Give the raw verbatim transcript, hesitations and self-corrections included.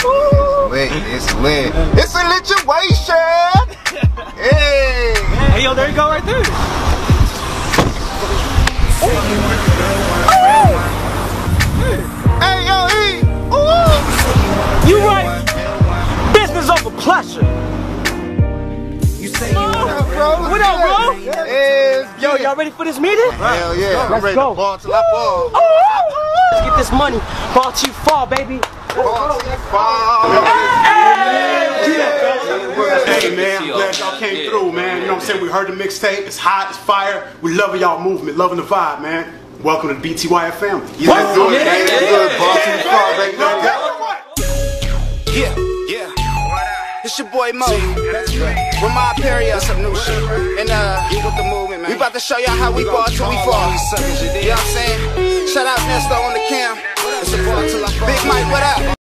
lit, it's lit. It's a situation. Hey. Hey, yo, there you go right there. Hey, yo, E. Ooh. You right. Business over pleasure. What up, bro? What up, bro? Yes, Yo, y'all ready for this meeting? Hell yeah. I'm Let's ready go. to ball till I fall. Let's get this money. Ball till you fall, baby. Ball till I fall. Hey man, I'm glad y'all came through, man. You know what I'm saying? We heard the mixtape. It's hot, it's fire. We loving y'all movement, loving the vibe, man. Welcome to the B T Y F family. Yeah, let's do it, man. Let's do it. Ball till you fall, baby. Yeah, yeah. It's your boy Mo. With my Imperial, some new shit. And uh, with the movement, man. We about to show y'all how we ball till we fall. You know what I'm saying? Shout out Nesto on the cam. It's a ball till I fall. Big Mike, what up?